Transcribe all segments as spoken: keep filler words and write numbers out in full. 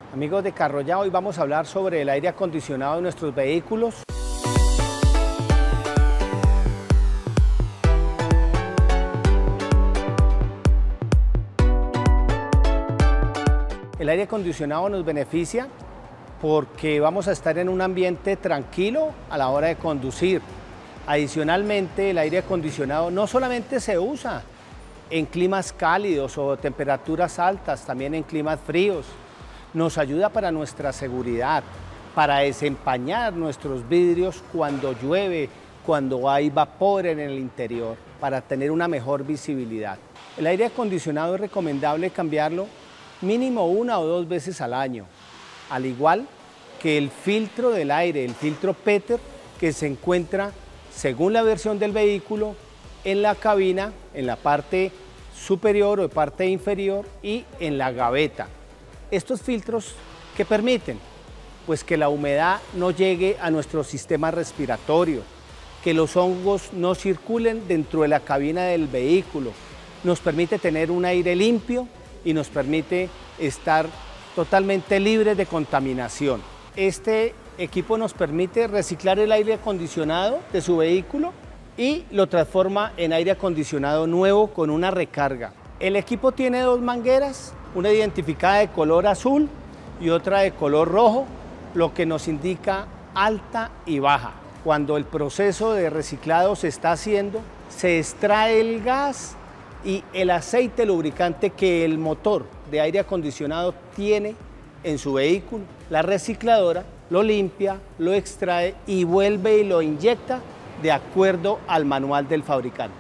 Amigos de Carroya, hoy vamos a hablar sobre el aire acondicionado de nuestros vehículos. El aire acondicionado nos beneficia porque vamos a estar en un ambiente tranquilo a la hora de conducir. Adicionalmente, el aire acondicionado no solamente se usa en climas cálidos o temperaturas altas, también en climas fríos. Nos ayuda para nuestra seguridad, para desempañar nuestros vidrios cuando llueve, cuando hay vapor en el interior, para tener una mejor visibilidad. El aire acondicionado es recomendable cambiarlo mínimo una o dos veces al año, al igual que el filtro del aire, el filtro Peter, que se encuentra, según la versión del vehículo, en la cabina, en la parte superior o parte inferior y en la gaveta. Estos filtros, ¿qué permiten? Pues que la humedad no llegue a nuestro sistema respiratorio, que los hongos no circulen dentro de la cabina del vehículo, nos permite tener un aire limpio y nos permite estar totalmente libres de contaminación. Este equipo nos permite reciclar el aire acondicionado de su vehículo y lo transforma en aire acondicionado nuevo con una recarga. El equipo tiene dos mangueras, una identificada de color azul y otra de color rojo, lo que nos indica alta y baja. Cuando el proceso de reciclado se está haciendo, se extrae el gas y el aceite lubricante que el motor de aire acondicionado tiene en su vehículo. La recicladora lo limpia, lo extrae y vuelve y lo inyecta de acuerdo al manual del fabricante.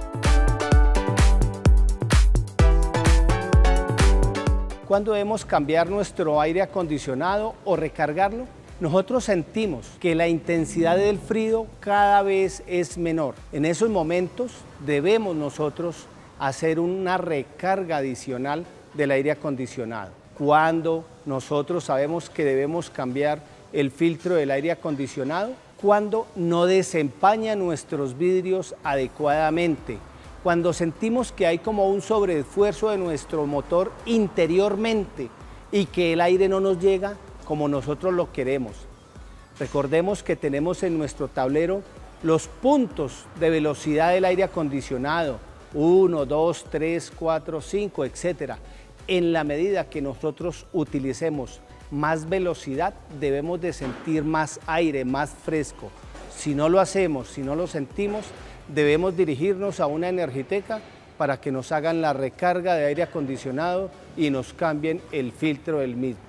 ¿Cuándo debemos cambiar nuestro aire acondicionado o recargarlo? Nosotros sentimos que la intensidad del frío cada vez es menor. En esos momentos debemos nosotros hacer una recarga adicional del aire acondicionado. Cuando nosotros sabemos que debemos cambiar el filtro del aire acondicionado, cuando no desempaña nuestros vidrios adecuadamente, cuando sentimos que hay como un sobreesfuerzo de nuestro motor interiormente y que el aire no nos llega como nosotros lo queremos. Recordemos que tenemos en nuestro tablero los puntos de velocidad del aire acondicionado, uno, dos, tres, cuatro, cinco, etcétera. En la medida que nosotros utilicemos más velocidad, debemos de sentir más aire, más fresco. Si no lo hacemos, si no lo sentimos, debemos dirigirnos a una Energiteca para que nos hagan la recarga de aire acondicionado y nos cambien el filtro del mismo.